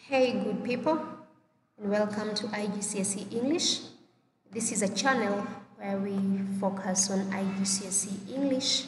Hey good people, and welcome to IGCSE English. This is a channel where we focus on IGCSE English,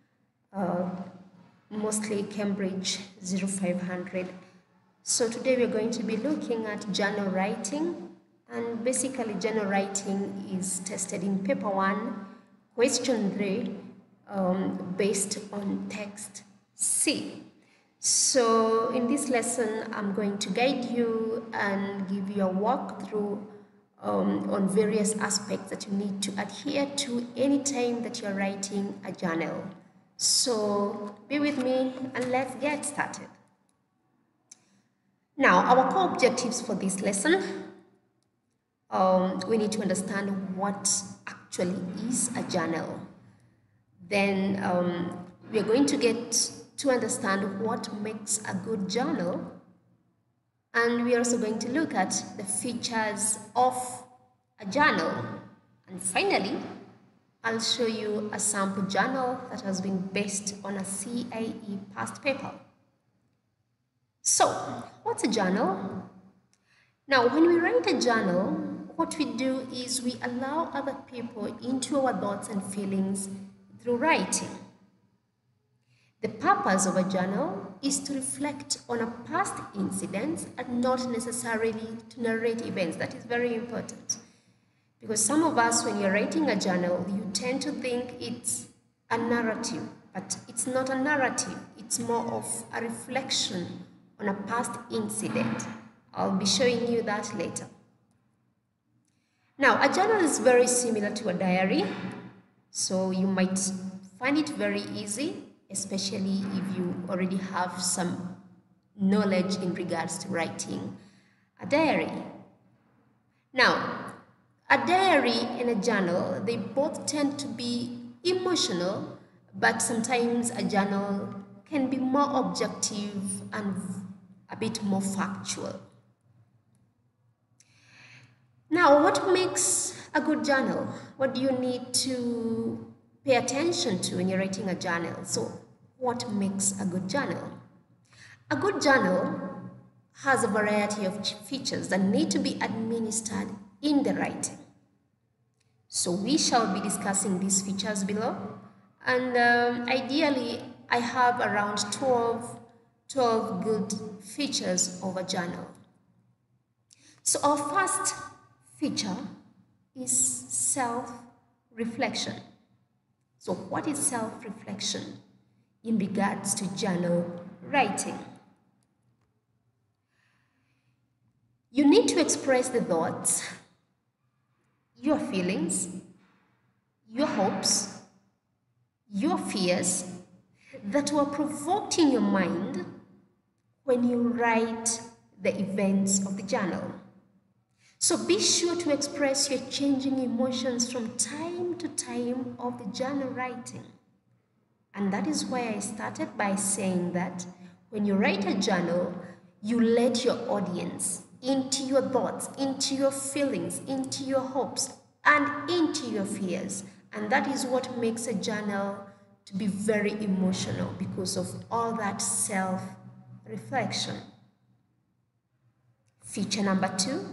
mostly Cambridge 0500. So today we're going to be looking at journal writing, and basically journal writing is tested in paper 1, question 3, based on text C. So in this lesson, I'm going to guide you and give you a walkthrough on various aspects that you need to adhere to anytime that you're writing a journal. So be with me and let's get started. Now, our core objectives for this lesson, we need to understand what actually is a journal. Then we're going to get to understand what makes a good journal, and we are also going to look at the features of a journal, and finally I'll show you a sample journal that has been based on a CIE past paper. So what's a journal? Now when we write a journal, what we do is we allow other people into our thoughts and feelings through writing. The purpose of a journal is to reflect on a past incidents and not necessarily to narrate events. That is very important, because some of us, when you're writing a journal, you tend to think it's a narrative, but it's not a narrative. It's more of a reflection on a past incident. I'll be showing you that later. Now, a journal is very similar to a diary, so you might find it very easy, especially if you already have some knowledge in regards to writing a diary. Now, a diary and a journal, they both tend to be emotional, but sometimes a journal can be more objective and a bit more factual. Now, what makes a good journal? What do you need to pay attention to when you're writing a journal? So what makes a good journal? A good journal has a variety of features that need to be administered in the writing. So we shall be discussing these features below, and ideally I have around 12 good features of a journal. So our first feature is self-reflection. So what is self-reflection in regards to journal writing? You need to express the thoughts, your feelings, your hopes, your fears that were provoked in your mind when you write the events of the journal. So be sure to express your changing emotions from time to time of the journal writing. And that is why I started by saying that when you write a journal, you let your audience into your thoughts, into your feelings, into your hopes, and into your fears. And that is what makes a journal to be very emotional, because of all that self-reflection. Feature number 2.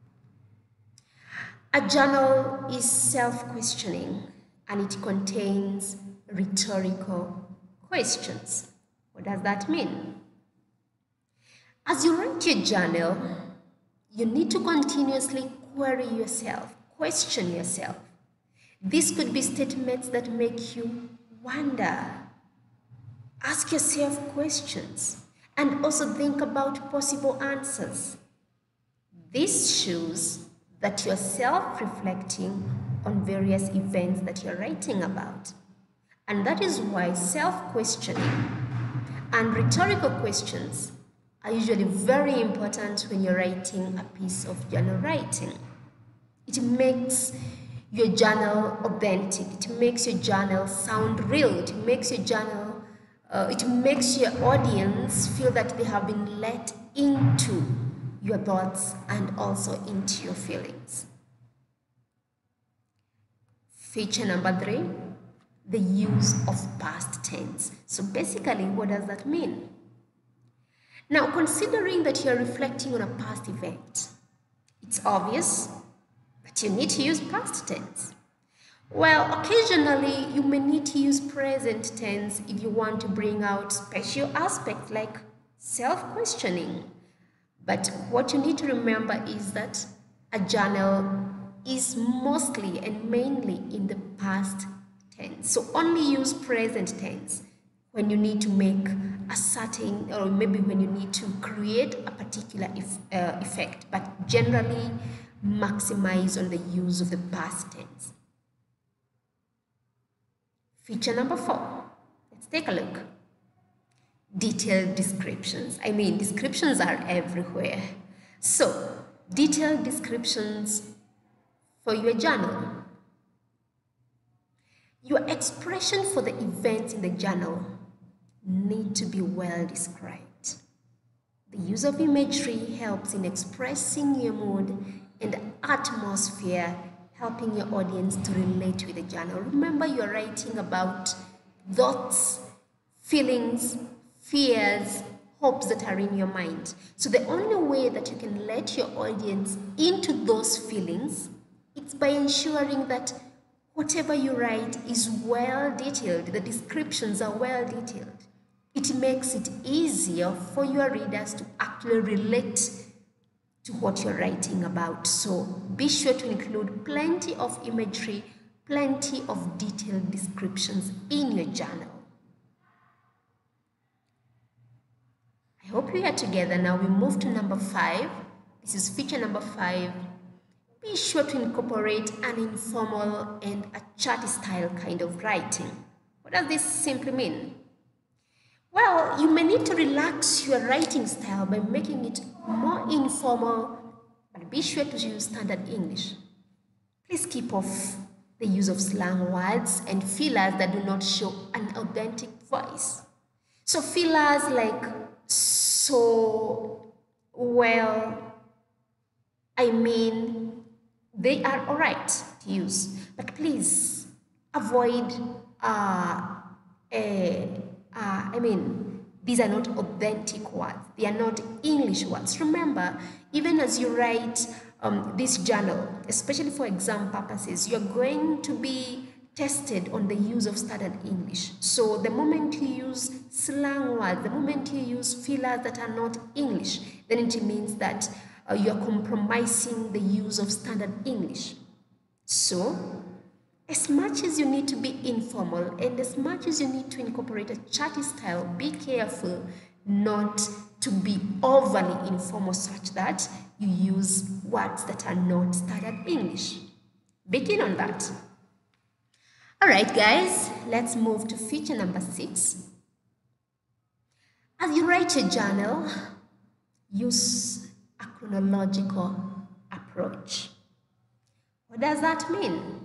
A journal is self-questioning, and it contains rhetorical questions. What does that mean? As you write your journal, you need to continuously query yourself, question yourself. This could be statements that make you wonder. Ask yourself questions and also think about possible answers. This shows that you're self-reflecting on various events that you're writing about. And that is why self-questioning and rhetorical questions are usually very important when you're writing a piece of journal writing. It makes your journal authentic. It makes your journal sound real. It makes your journal, it makes your audience feel that they have been let into your thoughts and also into your feelings. Feature number 3, the use of past tense. So basically, what does that mean? Now, considering that you're reflecting on a past event, it's obvious that you need to use past tense. Well, occasionally you may need to use present tense if you want to bring out special aspects like self-questioning. But what you need to remember is that a journal is mostly and mainly in the past tense. So only use present tense when you need to make a certain, or maybe when you need to create a particular effect, but generally maximize on the use of the past tense. Feature number 4. Let's take a look. Detailed descriptions. Descriptions are everywhere. So, detailed descriptions for your journal. Your expression for the events in the journal need to be well described. The use of imagery helps in expressing your mood and atmosphere, helping your audience to relate with the journal. Remember, you're writing about thoughts, feelings, fears, hopes that are in your mind. So the only way that you can let your audience into those feelings is by ensuring that whatever you write is well detailed, the descriptions are well detailed. It makes it easier for your readers to actually relate to what you're writing about. So be sure to include plenty of imagery, plenty of detailed descriptions in your journal. I hope we are together. Now we move to number 5. This is feature number 5. Be sure to incorporate an informal and a chatty style kind of writing. What does this simply mean? Well, you may need to relax your writing style by making it more informal, but be sure to use standard English. Please keep off the use of slang words and fillers that do not show an authentic voice. So fillers like so, well, they are alright to use, but please avoid these are not authentic words. They are not English words. Remember, even as you write this journal, especially for exam purposes, you're going to be tested on the use of standard English. So the moment you use slang words, the moment you use fillers that are not English, then it means that you're compromising the use of standard English. So, as much as you need to be informal and as much as you need to incorporate a chatty style, be careful not to be overly informal such that you use words that are not standard English. Be keen on that. Alright guys, let's move to feature number 6. As you write your journal, use a chronological approach. What does that mean?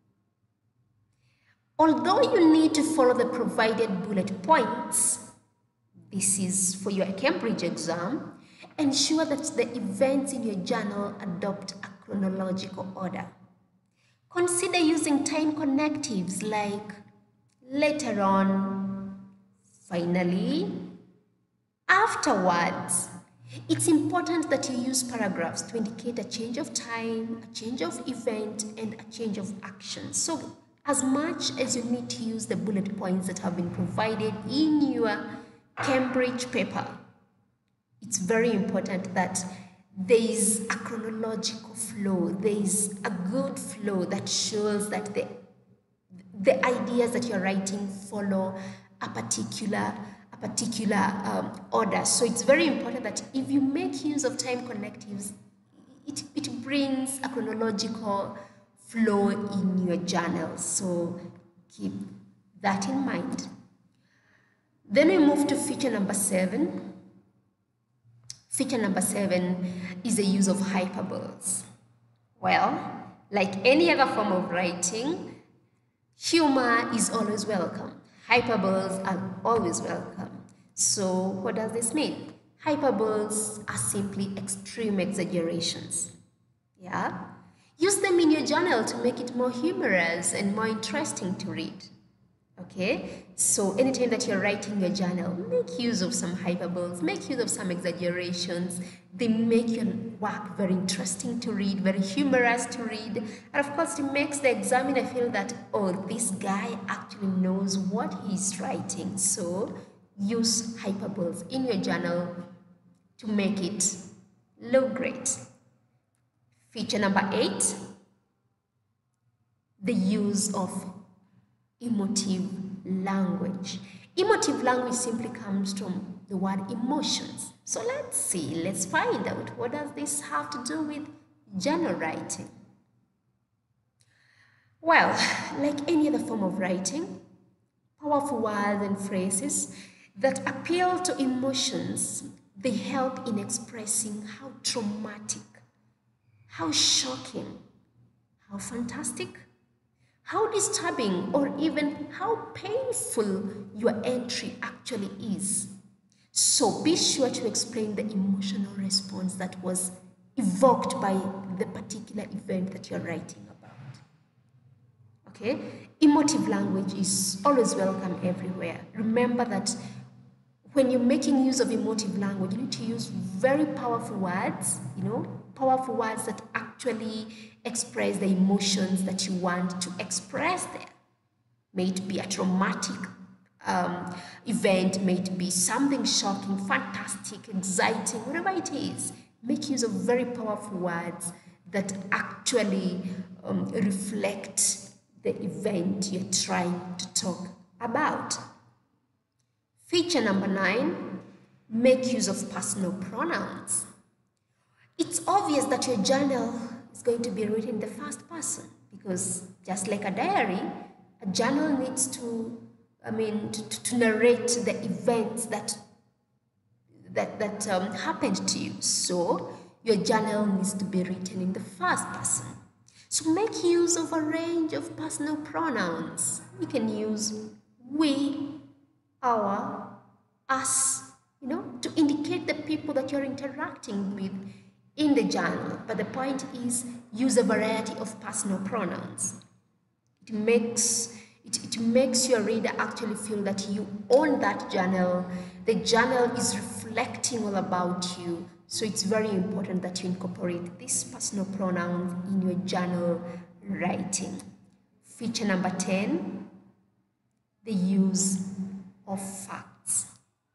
Although you need to follow the provided bullet points, this is for your Cambridge exam, ensure that the events in your journal adopt a chronological order. Consider using time connectives like later on, finally, afterwards. It's important that you use paragraphs to indicate a change of time, a change of event, and a change of action. So, as much as you need to use the bullet points that have been provided in your Cambridge paper, it's very important that there is a chronological flow, there is a good flow that shows that the ideas that you're writing follow a particular order. So it's very important that if you make use of time connectives, it brings a chronological flow in your journal. So keep that in mind. Then we move to feature number 7. Feature number 7 is the use of hyperboles. Well, like any other form of writing, humor is always welcome. Hyperboles are always welcome. So what does this mean? Hyperboles are simply extreme exaggerations. Yeah? Use them in your journal to make it more humorous and more interesting to read. Okay, so anytime that you're writing your journal, make use of some hyperboles, make use of some exaggerations. They make your work very interesting to read, very humorous to read. And of course, it makes the examiner feel that, oh, this guy actually knows what he's writing. So use hyperboles in your journal to make it look great. Feature number 8, the use of emotive language. Emotive language simply comes from the word emotions. So let's find out, what does this have to do with journal writing? Well, like any other form of writing, powerful words and phrases that appeal to emotions, they help in expressing how traumatic, how shocking, how fantastic, how disturbing, or even how painful your entry actually is. So be sure to explain the emotional response that was evoked by the particular event that you're writing about. Okay? Emotive language is always welcome everywhere. Remember that when you're making use of emotive language, you need to use very powerful words, powerful words that actually express the emotions that you want to express there. May it be a traumatic event, may it be something shocking, fantastic, exciting, whatever it is. Make use of very powerful words that actually reflect the event you're trying to talk about. Feature number 9, make use of personal pronouns. It's obvious that your journal is going to be written in the first person because just like a diary, a journal needs to narrate the events that happened to you. So your journal needs to be written in the first person. So make use of a range of personal pronouns. You can use we, our, us, to indicate the people that you're interacting with in the journal. But the point is, use a variety of personal pronouns. It makes your reader actually feel that you own that journal. The journal is reflecting all about you. So it's very important that you incorporate these personal pronouns in your journal writing. Feature number 10, the use of facts.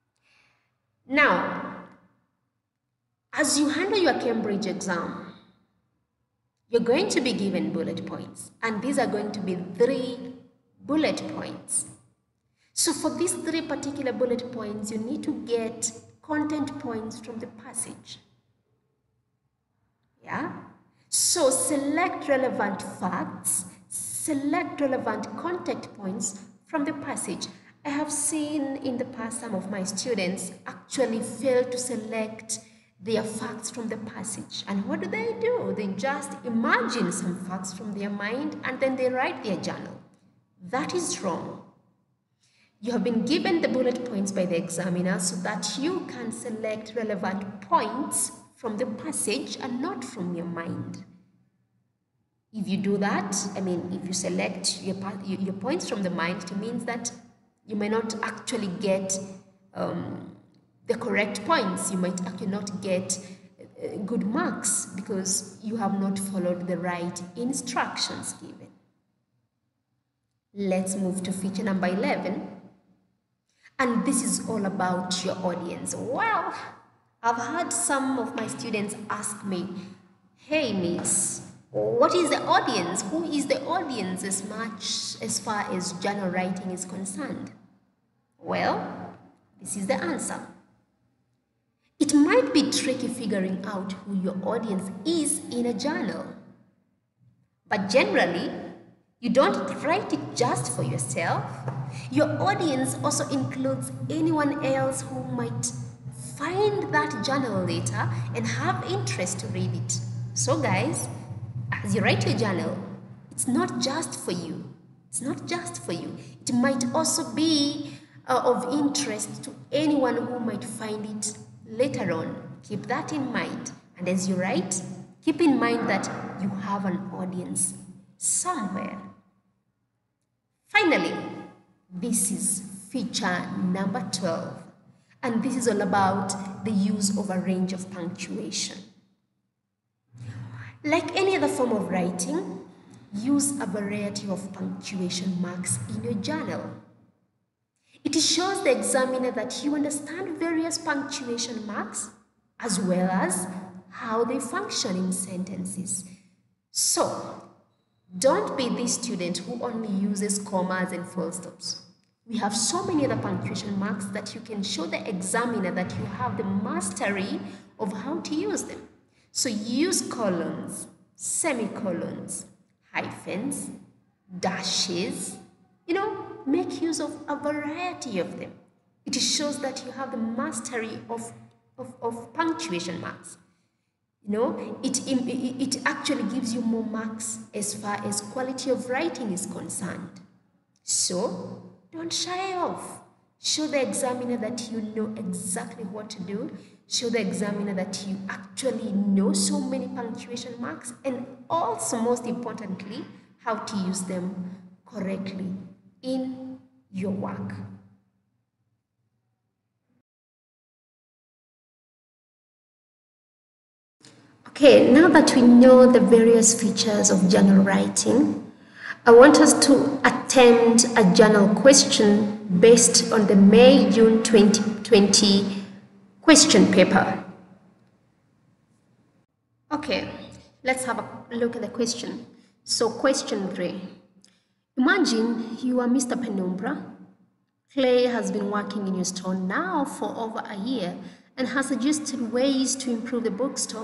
Now, as you handle your Cambridge exam, you're going to be given bullet points, and these are going to be 3 bullet points. So for these 3 particular bullet points, you need to get content points from the passage. Yeah? So select relevant facts, select relevant content points from the passage. I have seen in the past some of my students actually fail to select their facts from the passage. And what do? They just imagine some facts from their mind and then they write their journal. That is wrong. You have been given the bullet points by the examiner so that you can select relevant points from the passage and not from your mind. If you do that, if you select your points from the mind, it means that you may not actually get the correct points. You might actually not get good marks because you have not followed the right instructions given. Let's move to feature number 11. And this is all about your audience. Well, I've had some of my students ask me, hey, Miss, what is the audience? Who is the audience as far as journal writing is concerned? Well, this is the answer. It might be tricky figuring out who your audience is in a journal. But generally, you don't write it just for yourself. Your audience also includes anyone else who might find that journal later and have interest to read it. So guys, as you write your journal, it's not just for you. It's not just for you. It might also be of interest to anyone who might find it later on. Keep that in mind. And as you write, keep in mind that you have an audience somewhere. Finally, This is feature number 12, and this is all about the use of a range of punctuation. Like any other form of writing, use a variety of punctuation marks in your journal. It shows the examiner that you understand various punctuation marks as well as how they function in sentences. So, don't be the student who only uses commas and full stops. We have so many other punctuation marks that you can show the examiner that you have the mastery of how to use them. So use colons, semicolons, hyphens, dashes, make use of a variety of them. It shows that you have the mastery of punctuation marks. It actually gives you more marks as far as quality of writing is concerned. So don't shy off. Show the examiner that you know exactly what to do. Show the examiner that you actually know so many punctuation marks, and also, most importantly, how to use them correctly in your work. Okay, now that we know the various features of journal writing, I want us to attempt a journal question based on the May-June 2020 question paper. Okay, let's have a look at the question. So question 3. Imagine you are Mr. Penumbra. Clay has been working in your store now for over a year and has suggested ways to improve the bookshop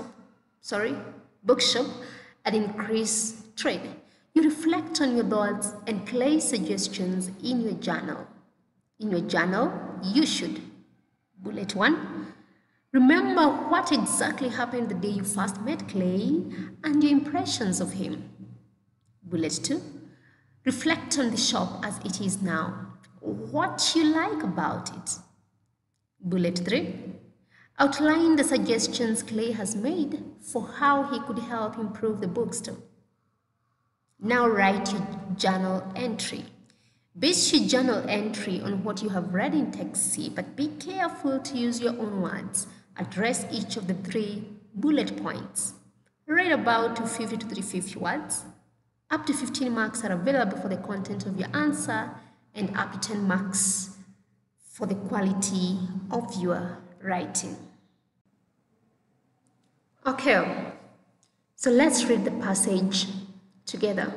and increase trade. You reflect on your thoughts and Clay's suggestions in your journal. In your journal, you should: bullet 1. Remember what exactly happened the day you first met Clay and your impressions of him. Bullet 2. Reflect on the shop as it is now. What you like about it. Bullet 3. Outline the suggestions Clay has made for how he could help improve the bookstore. Now write your journal entry. Base your journal entry on what you have read in text C, but be careful to use your own words. Address each of the 3 bullet points. Write about 250 to 350 words. Up to 15 marks are available for the content of your answer, and up to 10 marks for the quality of your writing. Okay, so let's read the passage together.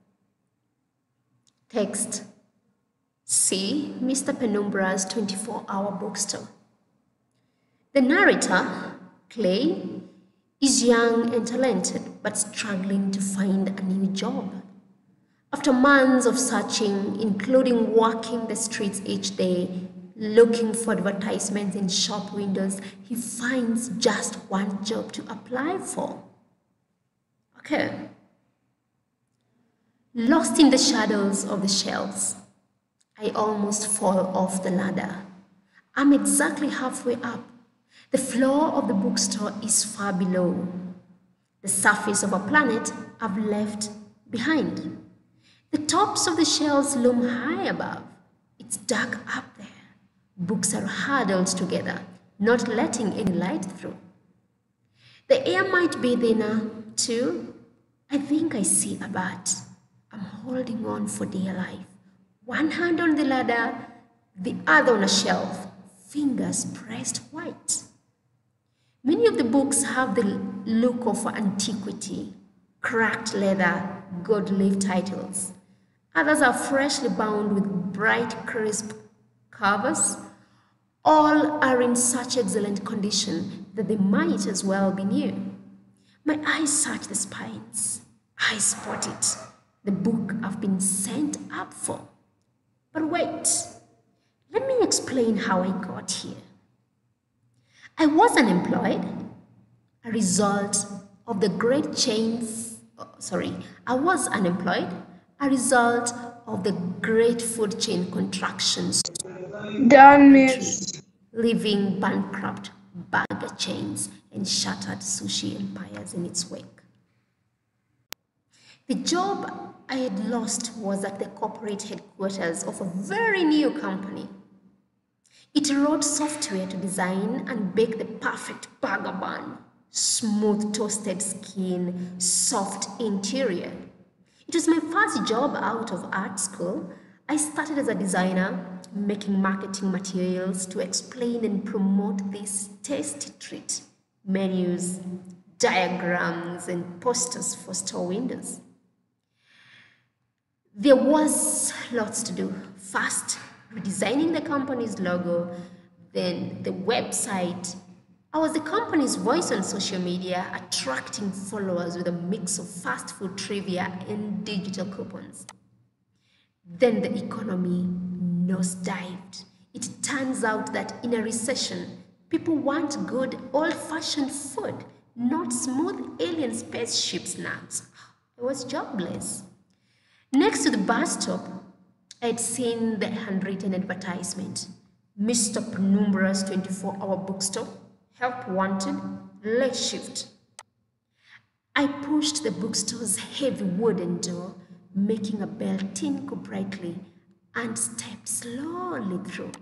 Text C. Mr. Penumbra's 24-hour bookstore. The narrator, Clay, is young and talented but struggling to find a new job. After months of searching, including walking the streets each day, looking for advertisements in shop windows, he finds just one job to apply for. Okay. Lost in the shadows of the shelves, I almost fall off the ladder. I'm exactly halfway up. The floor of the bookstore is far below. The surface of a planet I've left behind. The tops of the shelves loom high above. It's dark up there. Books are huddled together, not letting any light through. The air might be thinner, too. I think I see a bat. I'm holding on for dear life. One hand on the ladder, the other on a shelf, fingers pressed white. Many of the books have the look of antiquity, cracked leather, gold-leaf titles. Others are freshly bound with bright, crisp covers. All are in such excellent condition that they might as well be new. My eyes search the spines. I spot it, the book I've been sent up for. But wait, let me explain how I got here. I was unemployed, a result of the great food chain contractions. Done, miss. Leaving bankrupt burger chains and shattered sushi empires in its wake. The job I had lost was at the corporate headquarters of a very new company. It wrote software to design and bake the perfect burger bun. Smooth toasted skin, soft interior. It was my first job out of art school. I started as a designer, making marketing materials to explain and promote this tasty treat, menus, diagrams, and posters for store windows. There was lots to do. First, redesigning the company's logo, then the website. I was the company's voice on social media, attracting followers with a mix of fast food trivia and digital coupons. Then the economy nosedived. It turns out that in a recession, people want good old-fashioned food, not smooth alien spaceship snacks. I was jobless. Next to the bus stop, I had seen the handwritten advertisement. Mr. Penumbra's 24-hour bookstore, help wanted, late shift. I pushed the bookstore's heavy wooden door, making a bell tinkle brightly, and stepped slowly through.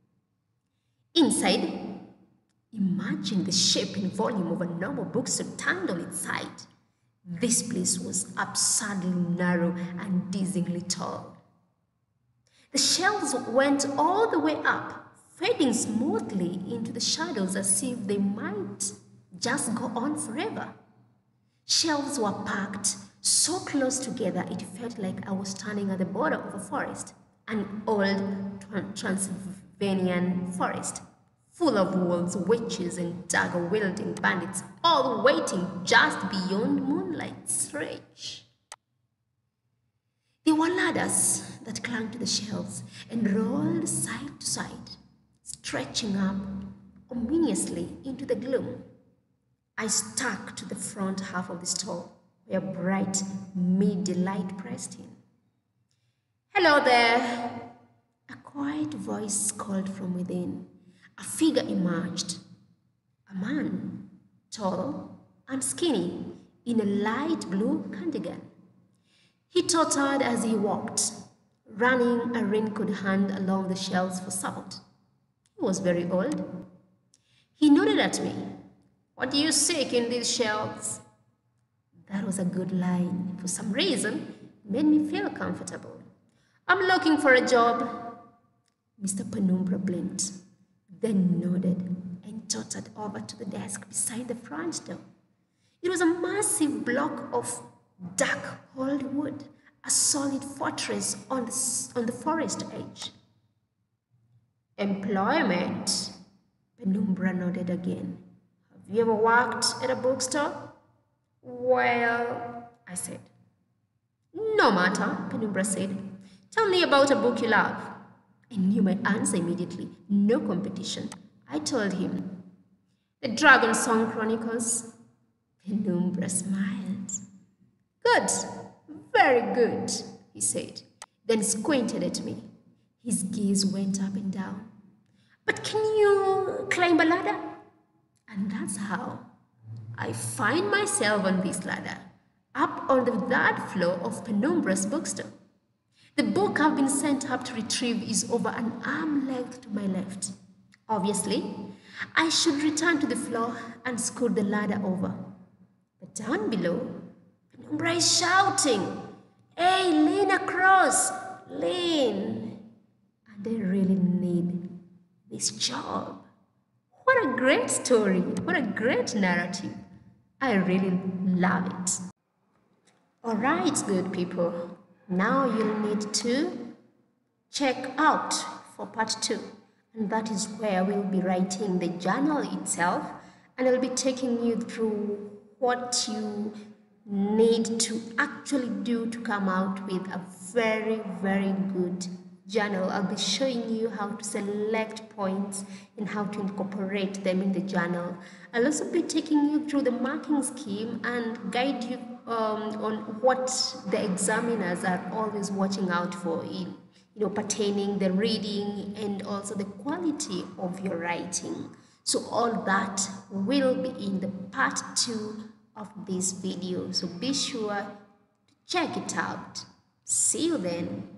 Inside, imagine the shape and volume of a normal bookstore turned on its side. This place was absurdly narrow and dizzyingly tall. The shelves went all the way up, fading smoothly into the shadows as if they might just go on forever. Shelves were packed so close together it felt like I was standing at the border of a forest, an old Transylvanian forest, full of wolves, witches, and dagger-wielding bandits, all waiting just beyond moonlight's reach. There were ladders that clung to the shelves and rolled side to side, stretching up ominously into the gloom. I stuck to the front half of the store, where bright midday light pressed in. "Hello there!" A quiet voice called from within. A figure emerged. A man, tall and skinny, in a light blue cardigan. He tottered as he walked, running a raincoat hand along the shelves for support. He was very old. He nodded at me. "What do you seek in these shelves?" That was a good line. For some reason, it made me feel comfortable. "I'm looking for a job." Mr. Penumbra blinked, then nodded and tottered over to the desk beside the front door. It was a massive block of dark old wood, a solid fortress on the forest edge. "Employment," Penumbra nodded again. "Have you ever worked at a bookstore?" "Well," I said. "No matter," Penumbra said. "Tell me about a book you love." I knew my answer immediately. No competition. I told him, "The Dragon Song Chronicles." Penumbra smiled. "Good, very good," he said, then squinted at me. His gaze went up and down. "But can you climb a ladder?" And that's how I find myself on this ladder, up on the third floor of Penumbra's bookstore. The book I've been sent up to retrieve is over an arm length to my left. Obviously, I should return to the floor and scoot the ladder over. But down below, Penumbra is shouting, "Hey, lean across, lean." And I really need this job. What a great story. What a great narrative. I really love it. All right, good people. Now you'll need to check out for part 2. And that is where we'll be writing the journal itself. And I'll be taking you through what you need to actually do to come out with a very, very good journal. I'll be showing you how to select points and how to incorporate them in the journal. I'll also be taking you through the marking scheme and guide you on what the examiners are always watching out for in pertaining the reading and also the quality of your writing. So all that will be in the part 2 of this video. So be sure to Check it out. See you then.